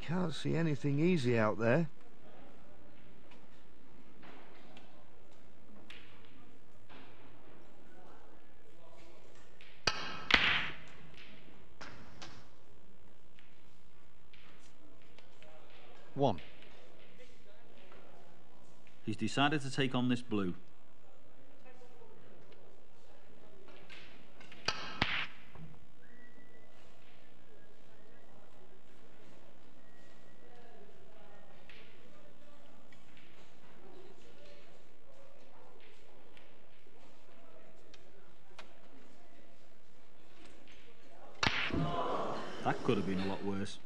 Can't see anything easy out there. One. He's decided to take on this blue. That could have been a lot worse.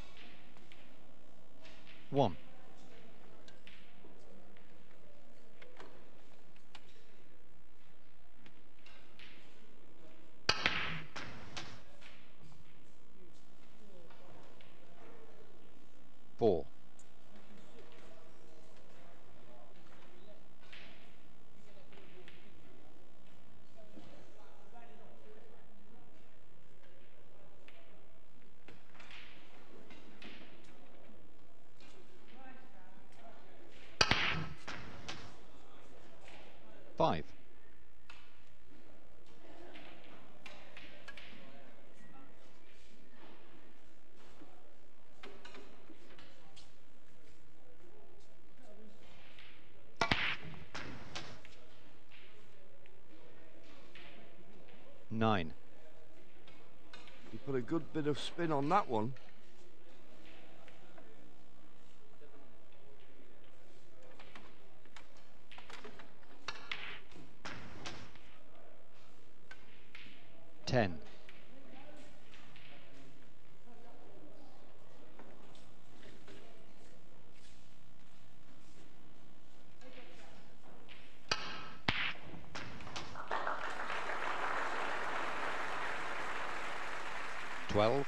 One. Four. Five. Nine. You put a good bit of spin on that one. Ten. Twelve.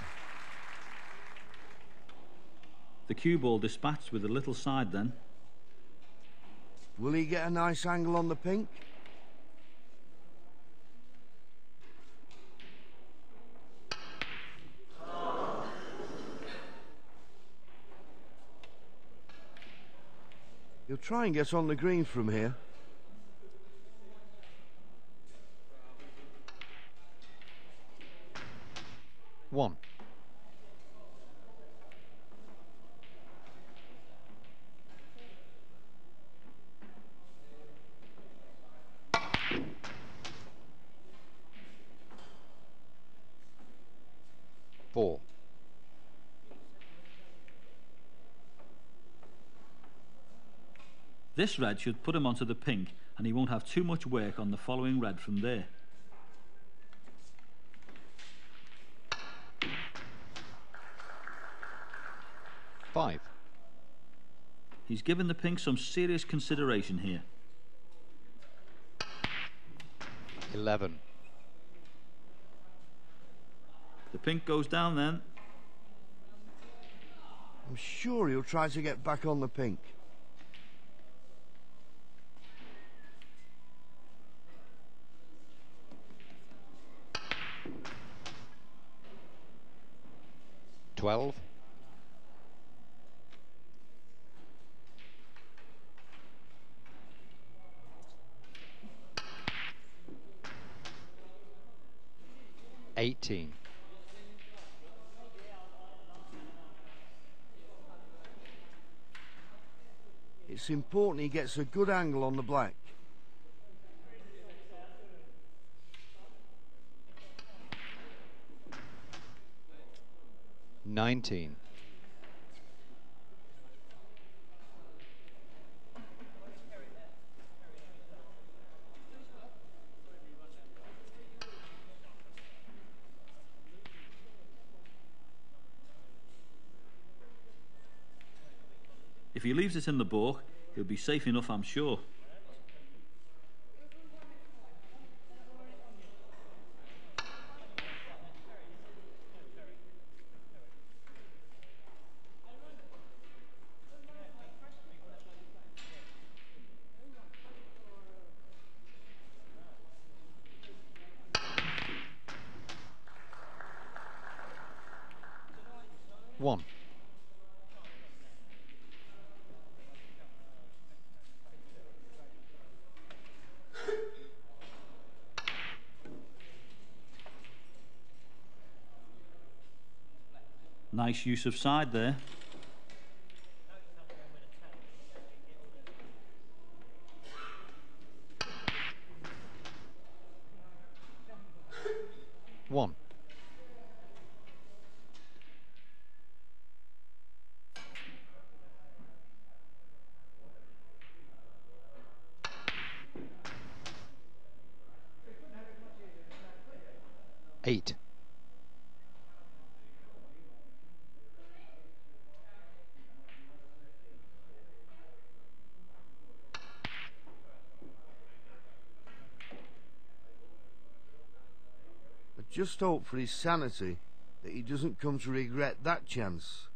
The cue ball dispatched with a little side then. Will he get a nice angle on the pink? He'll try and get on the green from here. One. Four. This red should put him onto the pink, and he won't have too much work on the following red from there. Five. He's given the pink some serious consideration here. 11. The pink goes down then. I'm sure he'll try to get back on the pink. 12. $18. It's important he gets a good angle on the black. 19. If he leaves it in the balk, he'll be safe enough, I'm sure. One. Nice use of side there. One. Eight. I just hope for his sanity that he doesn't come to regret that chance.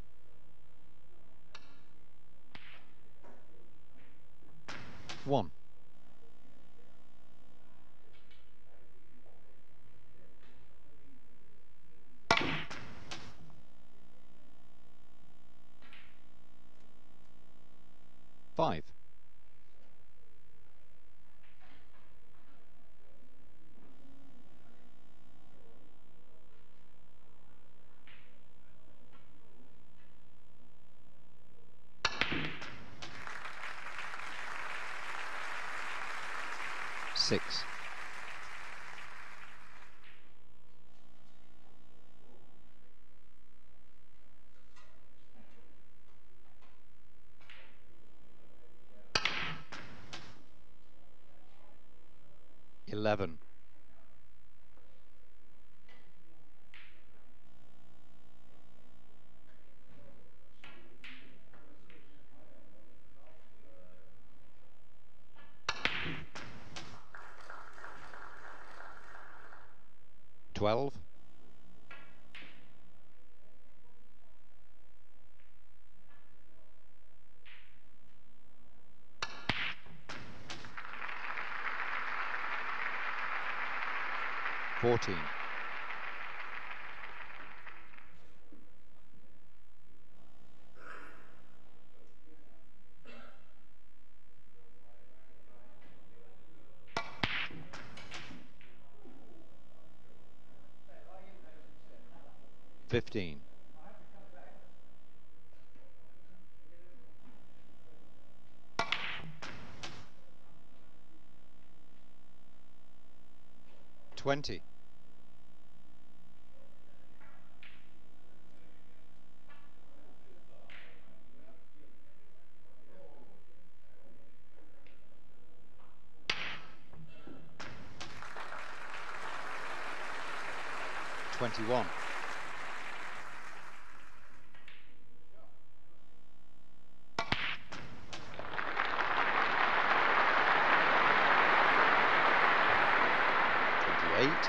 One. Five. Six. Eleven. 12. 14. 15. 20. 21. 28.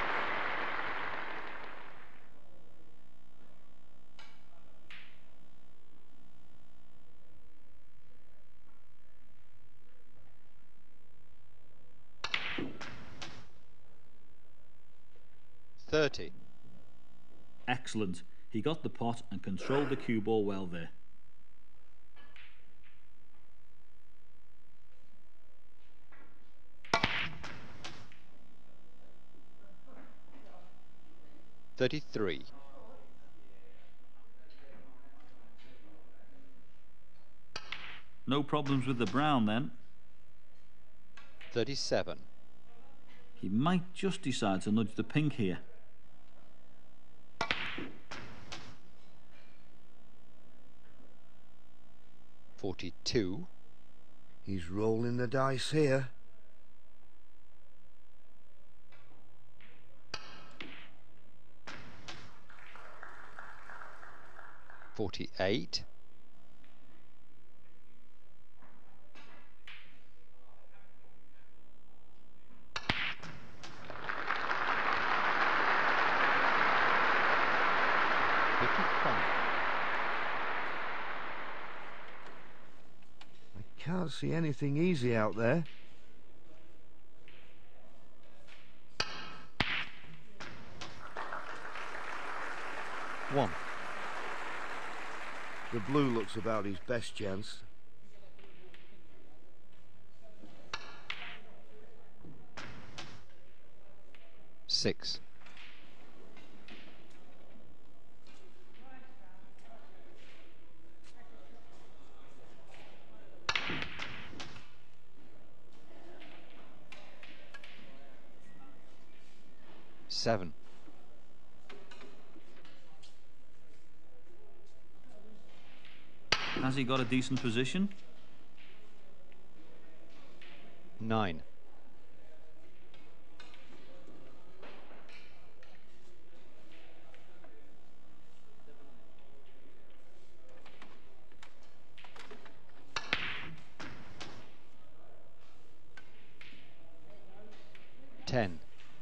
30. Excellent. He got the pot and controlled the cue ball well there. $33. No problems with the brown then. 37. He might just decide to nudge the pink here. 42. He's rolling the dice here. 48. 55. I can't see anything easy out there. One. The blue looks about his best chance. Six. 7. Has he got a decent position? 9. Ten.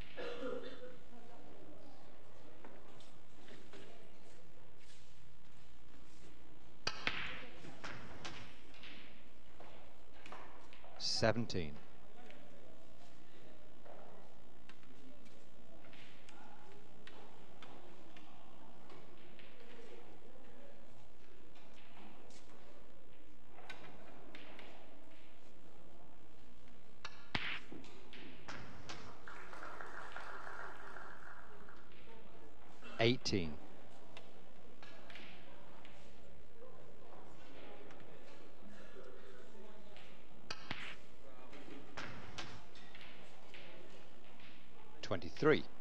17. 18. 23.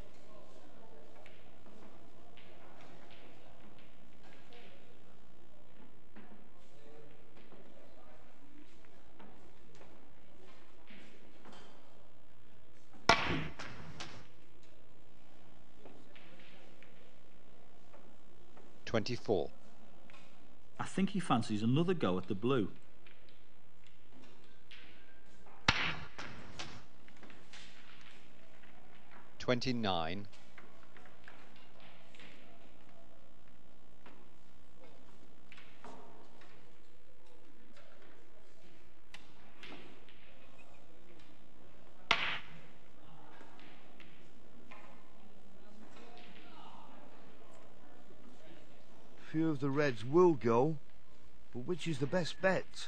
24. I think he fancies another go at the blue. 29. 'Few of the reds will go, but which is the best bet?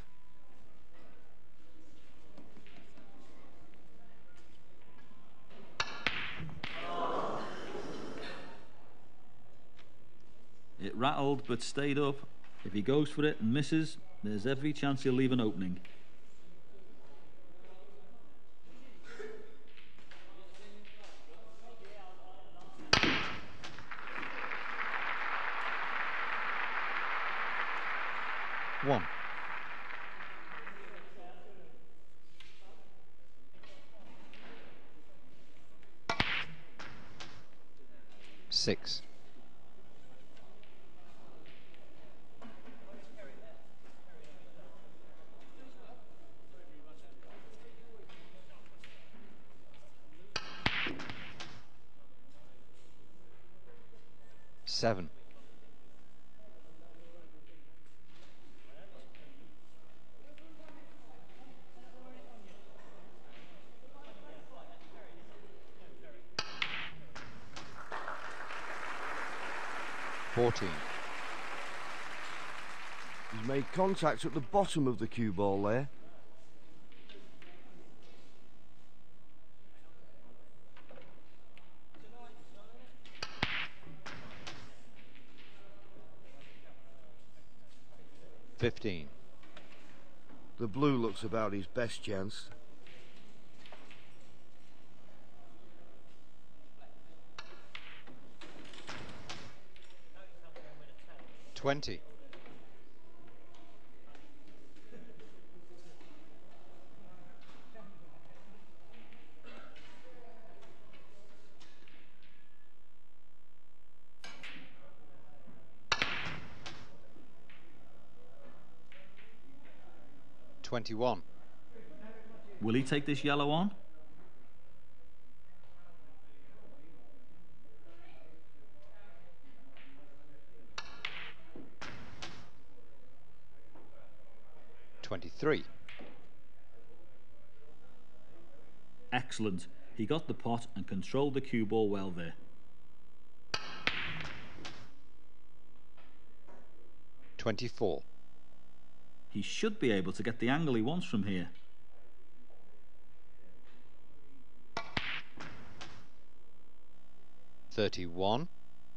It rattled but stayed up. If he goes for it and misses, there's every chance he'll leave an opening. One. 6. 7. 14. He's made contact at the bottom of the cue ball there. 15. The blue looks about his best chance. 20. 21. Will he take this yellow on? 23. Excellent. He got the pot and controlled the cue ball well there. 24. He should be able to get the angle he wants from here. 31.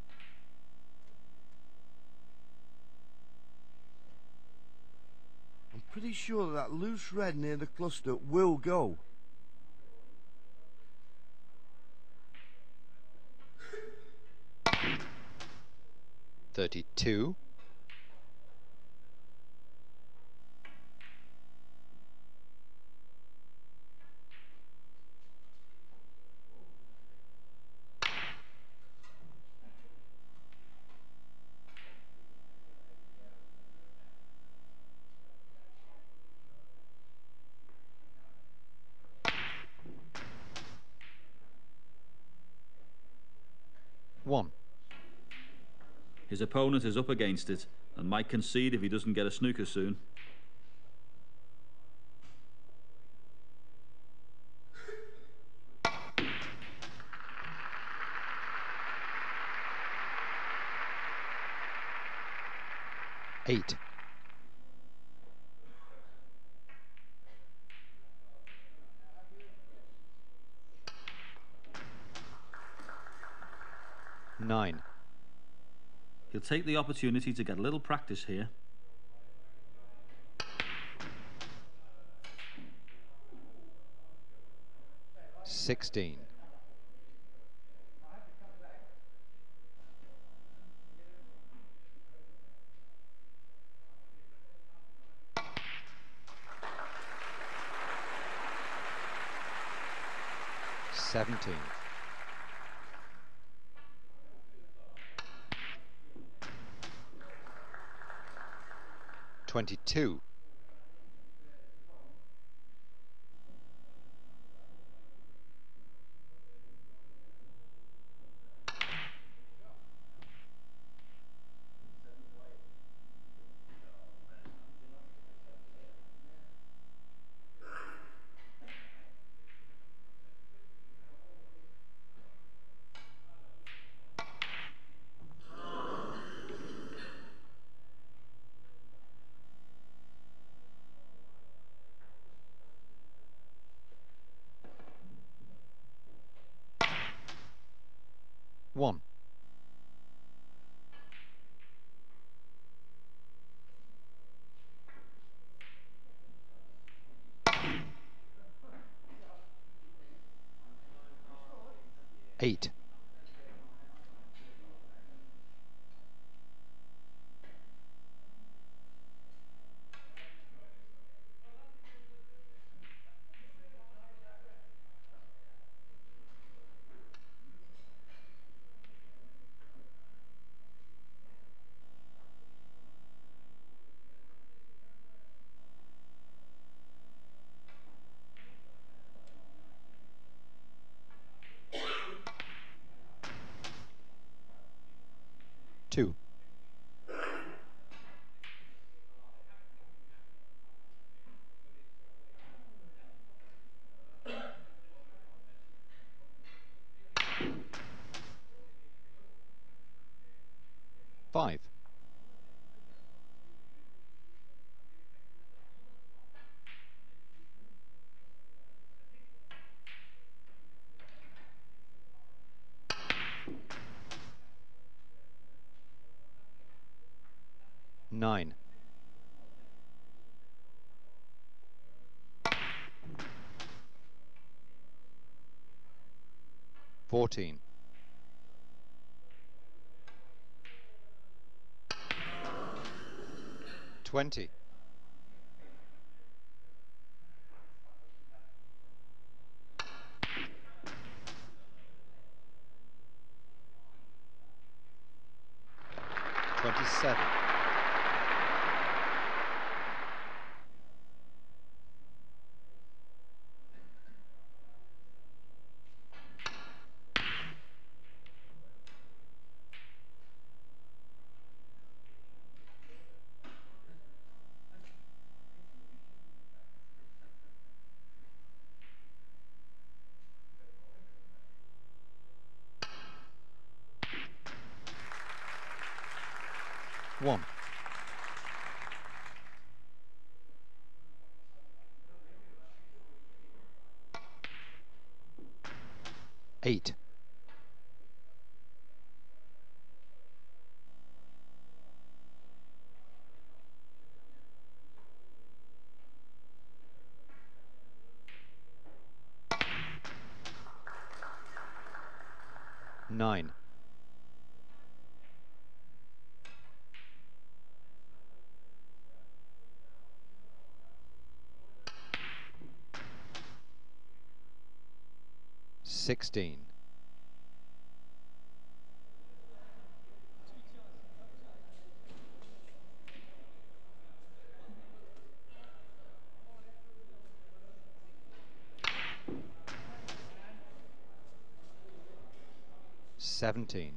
'I'm pretty sure that loose red near the cluster will go. 32, 1. His opponent is up against it and might concede if he doesn't get a snooker soon. Eight. 9. He'll take the opportunity to get a little practice here. 16. 17. 22. 1. 8. 2. 5. 9. 14. 20. 27. 1. 8. 9. 16. 17.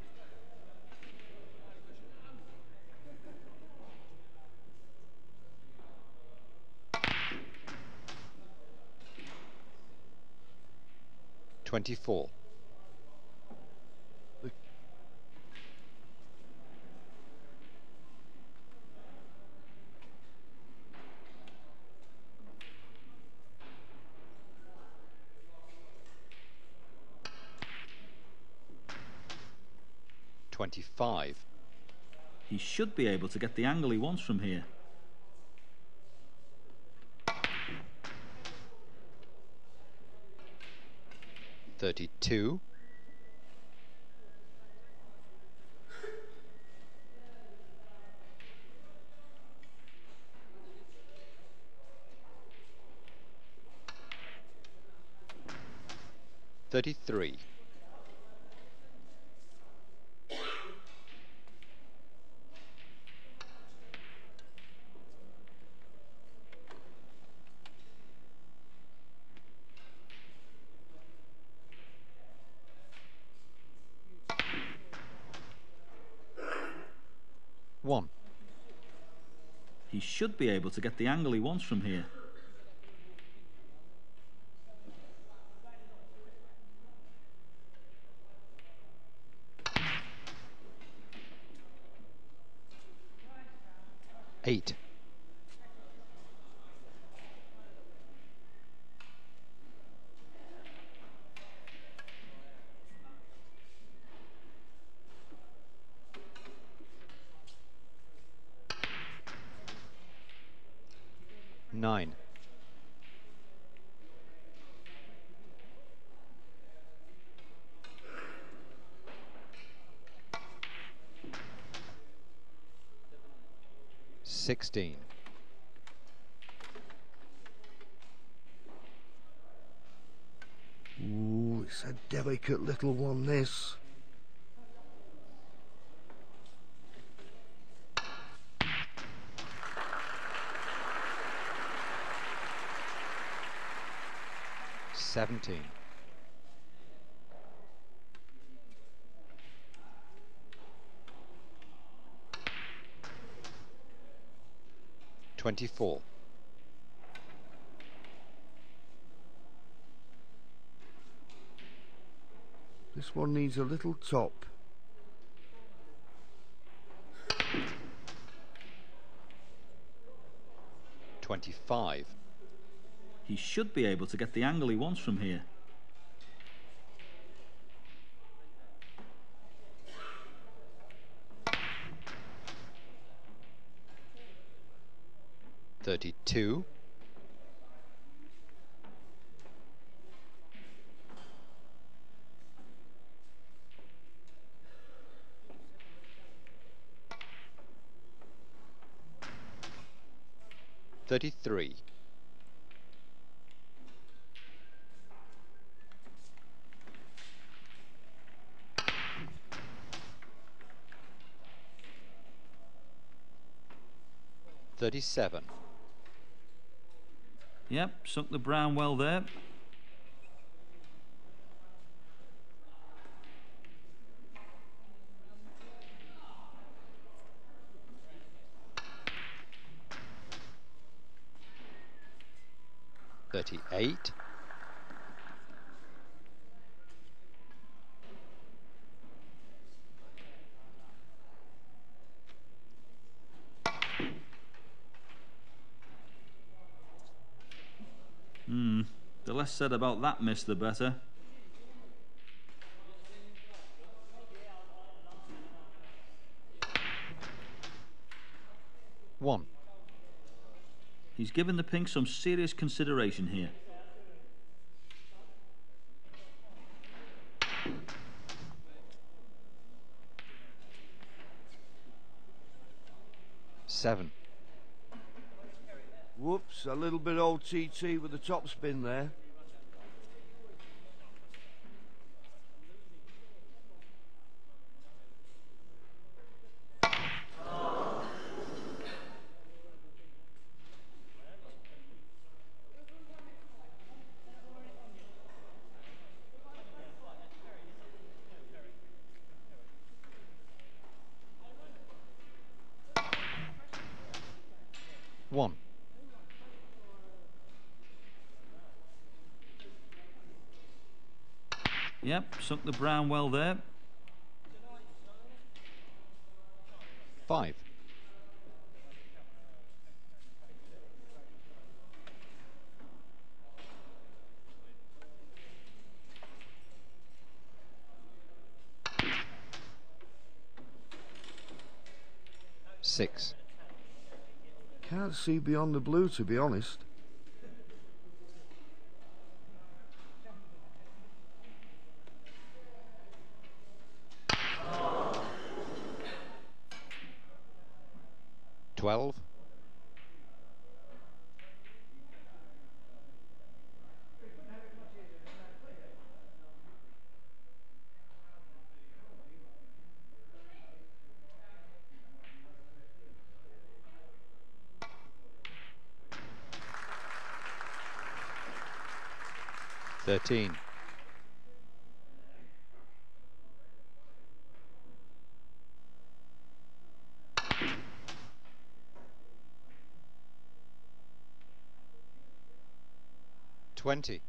24. He should be able to get the angle he wants from here. 32. 33. 1. He should be able to get the angle he wants from here. 8. 9. 16. 'Ooh, it's a delicate little one, this. Seventeen. 24. 'This one needs a little top. 25. He should be able to get the angle he wants from here. 32. 33. 37. Yep, sunk the brown well there. 38. 'The less said about that miss, the better. 1. He's given the pink some serious consideration here. 7. Whoops, a little bit old TT with the top spin there. 1. Yep, sunk the brown well there. 5. 6. Can't see beyond the blue, to be honest. 12. 13. 20.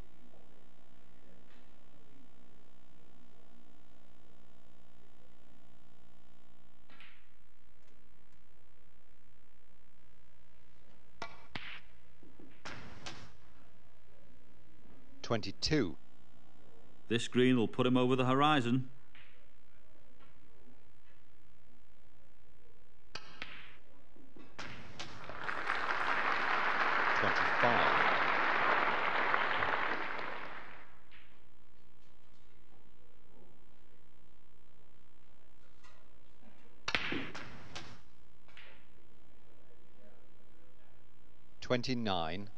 22. This green will put him over the horizon. 25. 29.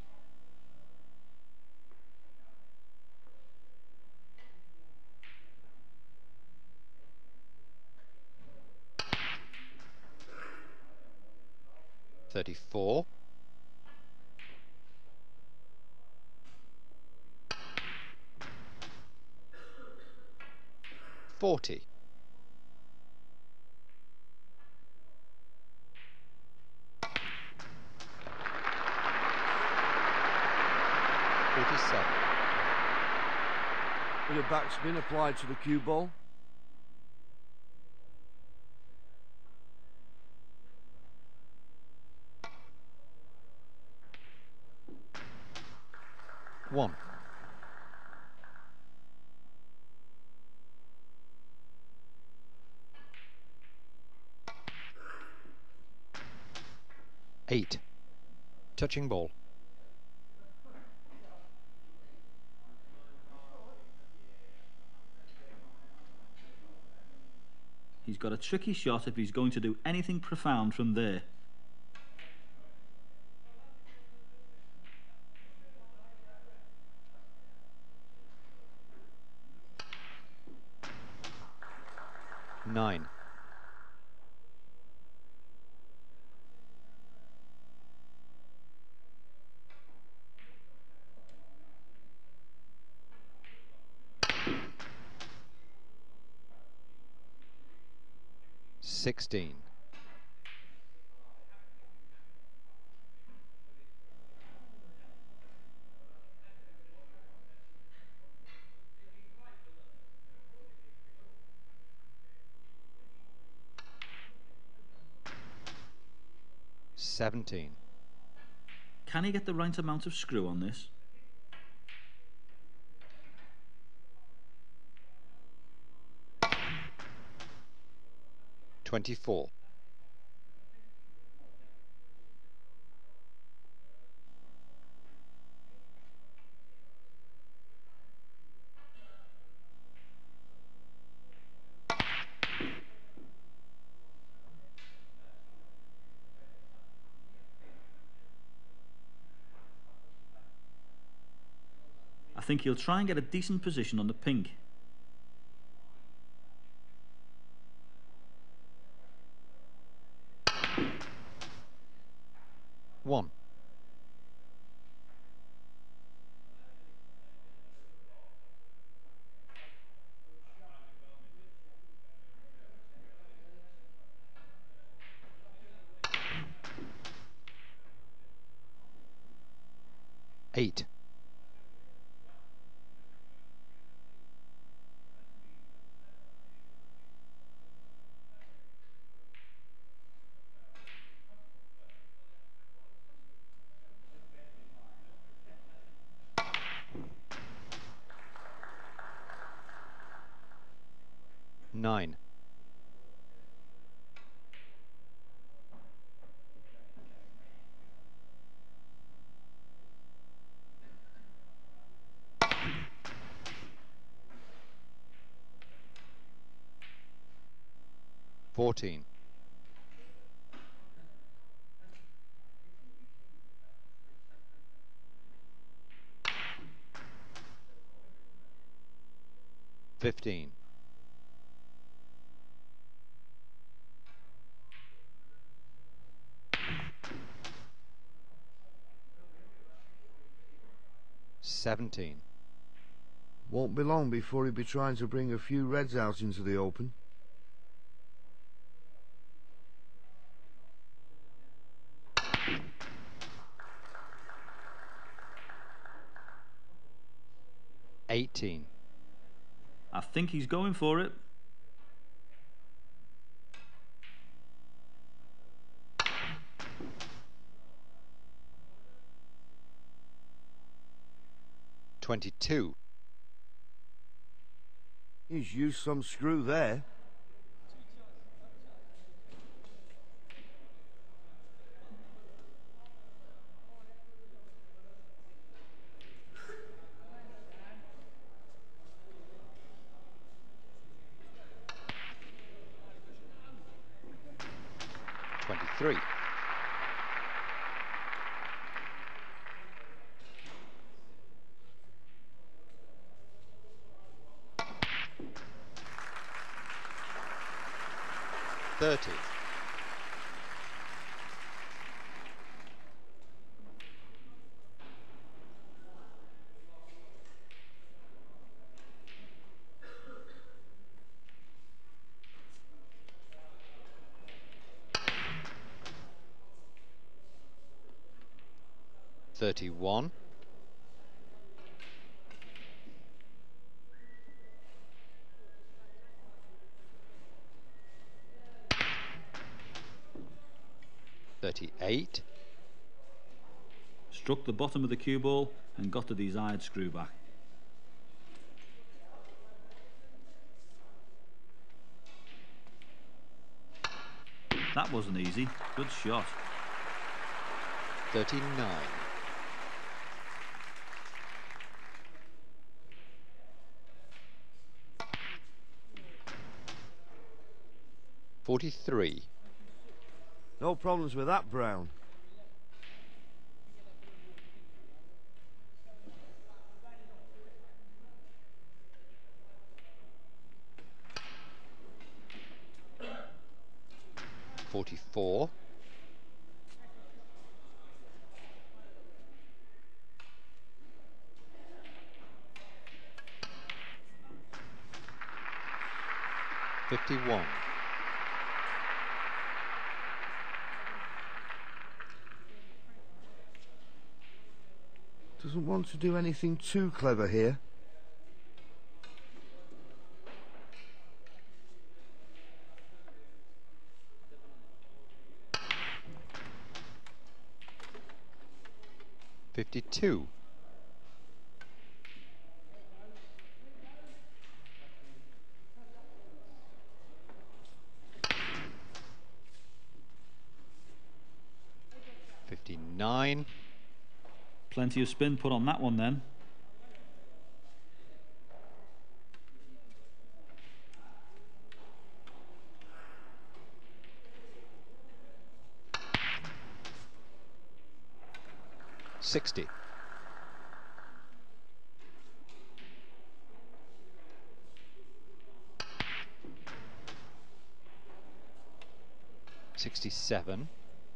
34. 40. 47. Bit of backspin applied to the cue ball. 1. 8. Touching ball. 'He's got a tricky shot if he's going to do anything profound from there. 9. 16. 17. Can he get the right amount of screw on this? 24. 'I think he'll try and get a decent position on the pink. 1. 8. 9. 14. 15. 17. Won't be long before he'll be trying to bring a few reds out into the open. 18. I think he's going for it. 22. He's used some screw there. 23. 30. 31. 38. Struck the bottom of the cue ball and got the desired screw back. That wasn't easy. Good shot. 39. 43. No problems with that, Brown. 44. 51. 'Doesn't want to do anything too clever here. 52. 59. Plenty of spin put on that one then. 60. 67.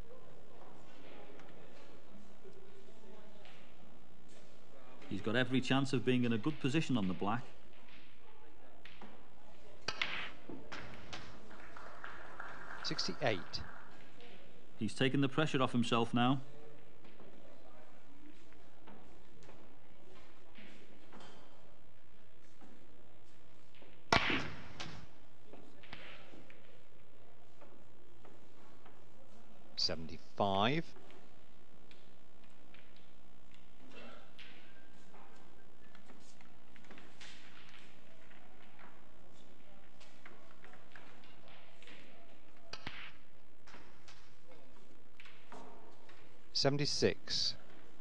'He's got every chance of being in a good position on the black. 68. He's taken the pressure off himself now. 75. 76.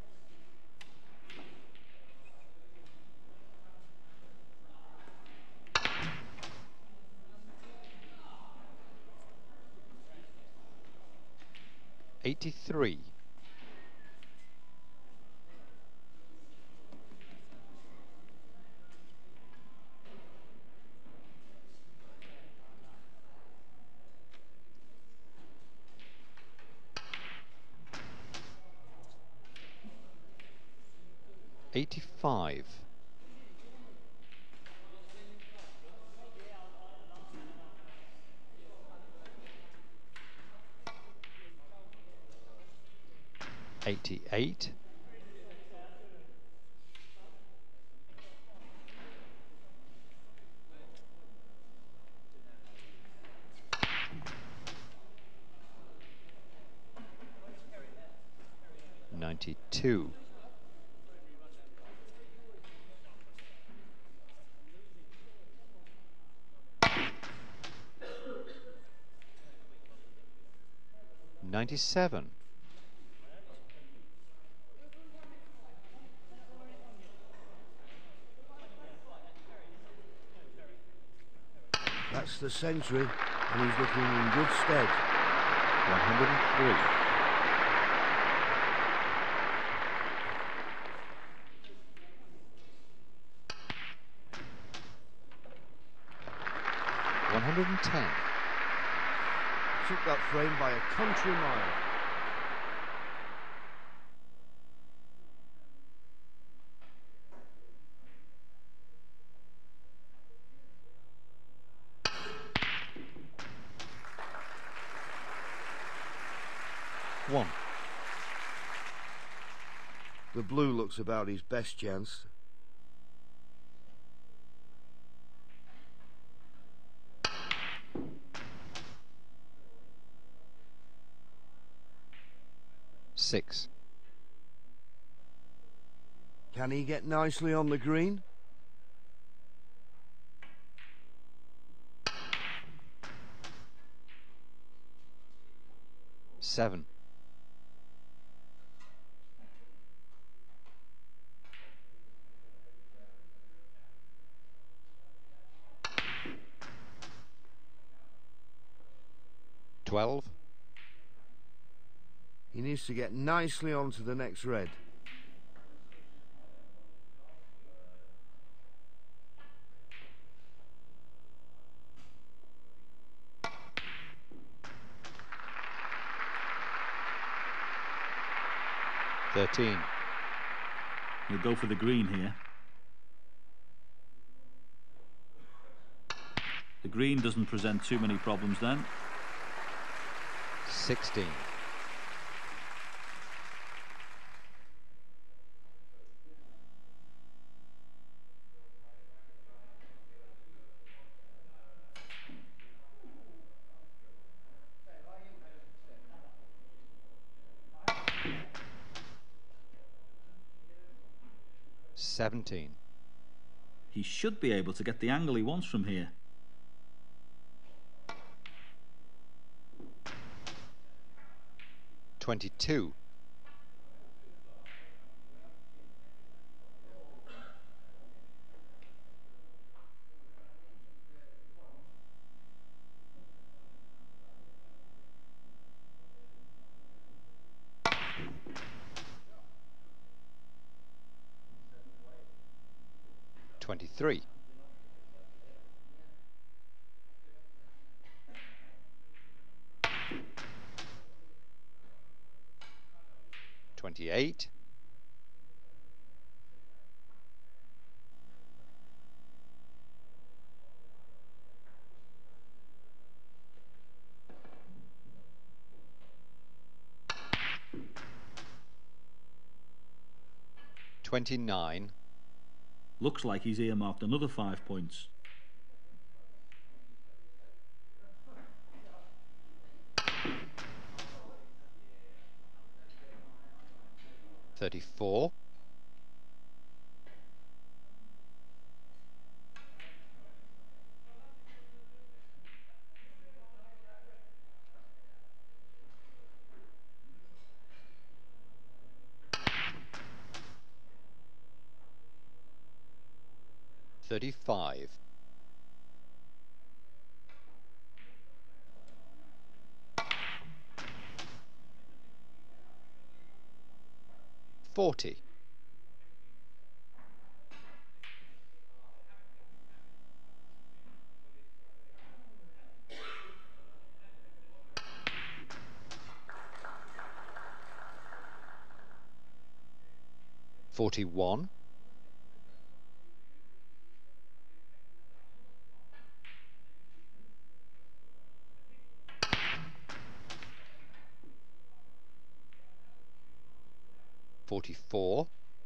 83. 85. 88. 92. 97. 'That's the century, and he's looking in good stead. 103. 110. Took that frame by a country mile. One. The blue looks about his best chance. Six. Can he get nicely on the green? Seven. 12. He needs to get nicely onto the next red. Thirteen. He'll go for the green here. The green doesn't present too many problems then. 16. 17. He should be able to get the angle he wants from here. 22. 23. 28. 29. Looks like he's earmarked another 5 points. 34. 35. 40. 41. 44.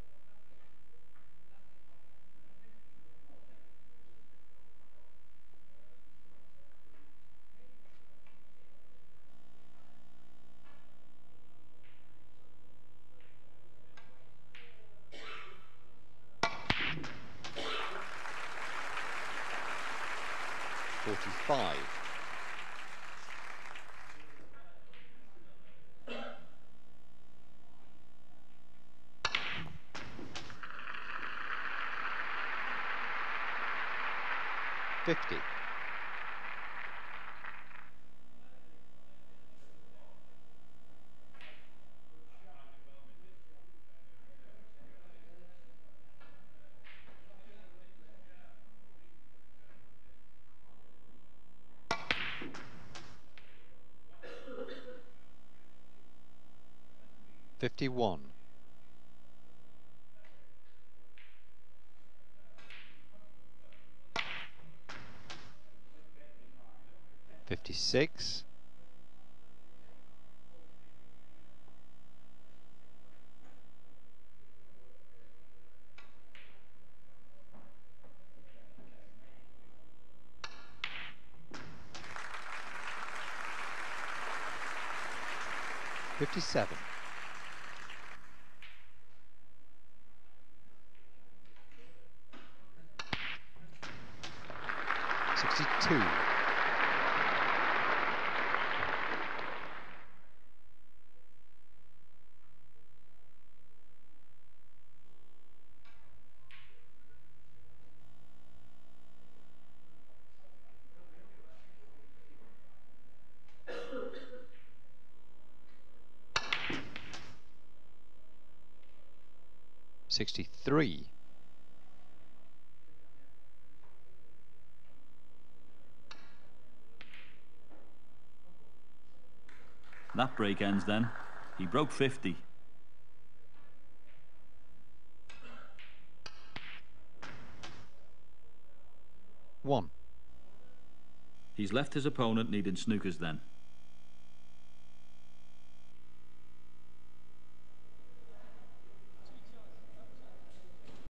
45. 50. 51. 56. 57. 62. 63. 'That break ends then. He broke 50. 1. He's left his opponent needing snookers then.